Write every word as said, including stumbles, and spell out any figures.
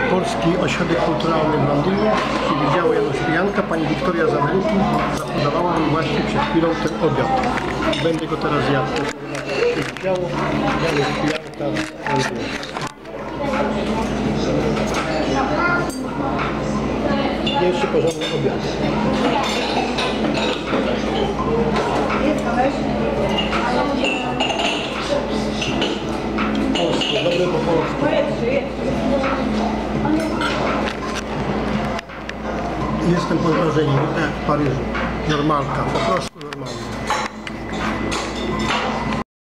Polski Ośrodek Kulturalny w Londynie, czyli dział Janusz Pijanka. Pani Wiktoria z Ameryki zapodawała mi właśnie przed chwilą ten obiad. Będę go teraz jadł. Działo Janusz Pijanka. Pierwszy porządny obiad. Polsku, dobre po polsku. Jestem pod wrażeniem, tak jak w Paryżu. Normalka, po prostu normalna.